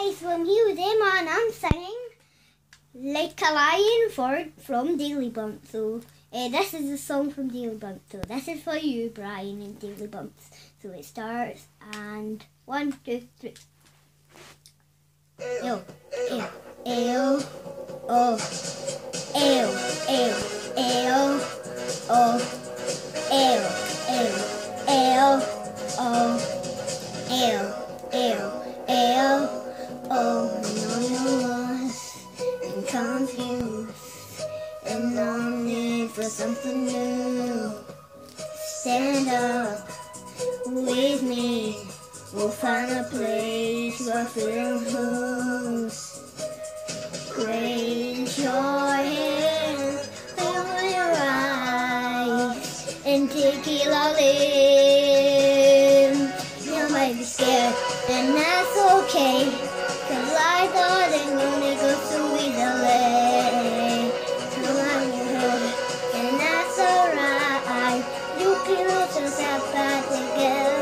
guys, so I'm here with Emma and I'm singing Like a Lion from Daily Bumps. So this is a song from Daily Bumps. So this is for you, Brian, and Daily Bumps. So it starts and 1, 2, 3. Ew, ew, ew, oh, ew, ew, ew, oh, ew, ew, ew, oh, ew, ew, ew, oh, no, you're lost and confused and longing for something new. Stand up with me. We'll find a place where freedom moves. Raise your hands, open your eyes, and take it all in. You might be scared, and that's okay, 'cause I thought it only goes so easily. Come on, you heard, and that's alright. You can hold yourself back together.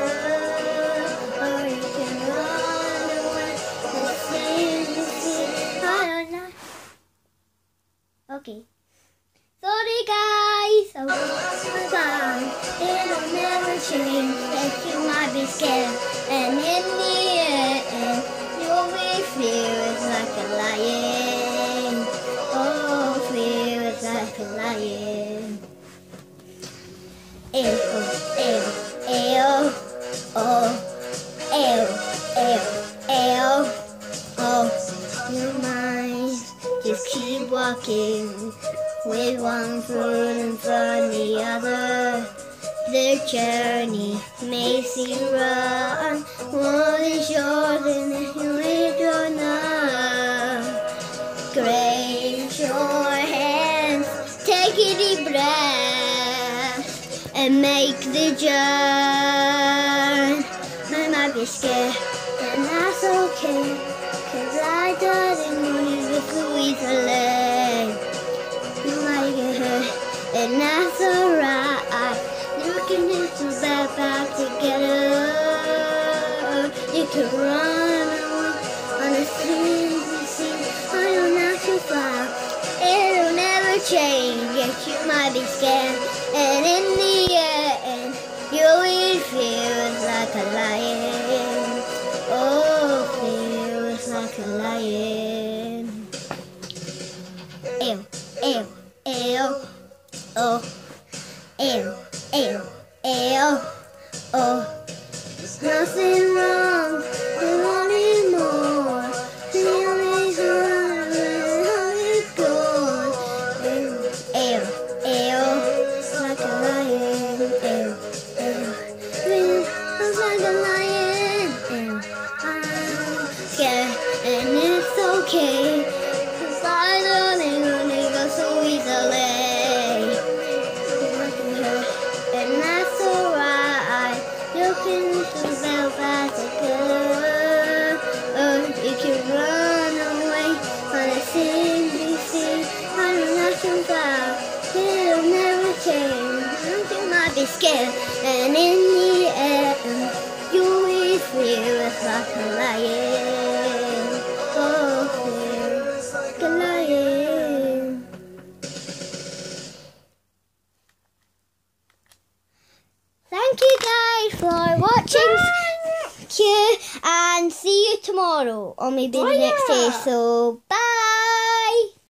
Okay. Sorry guys, fine. It'll never change. That you might be scared, and in the end, you'll be feels like a lion. Oh, feels like a lion. Ew, ew, ew, oh, ew, ew, ew, oh, your mind. Just keep walking with one foot in front of the other. The journey may seem wrong. One is yours and you is yours. Raise your hands, take a deep breath, and make the jump. I might be scared, and that's okay, 'cause I doesn't want you to go easily. You might get hurt, and that's alright. You can just put that back together. You can run on the sea. I don't have to fly. It'll never change. Yes, you might be scared, and in the end, you will feel like a lion. Oh, feels like a lion. Ew, ew, ew, oh, ew, ew, ew, oh. There's nothing wrong with wanting more. The only one is gone. Ew, ew, ew, like a lion. Ew, ew, feels like a lion. Ew, I'm scared, and it's okay, 'cause I don't think go so easily. And that's alright. You can do yourself as a girl, or you can run away on a CBC. I don't know too far. It'll never change. You might be scared, and in the end, you will feel like a lion. Oh, feel like a lion. Thank you guys for watching. Thank you, and see you tomorrow, or maybe the next day. So bye.